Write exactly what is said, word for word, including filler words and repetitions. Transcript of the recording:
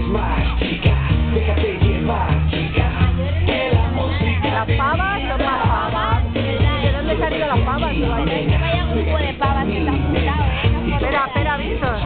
más, chica, déjate llevar, chica, que la música... Las pavas son más pavas. ¿De dónde se han ido las pavas? Vaya un jugo de pavas que te has juntado, ¿eh? Espera, espera, Víctor.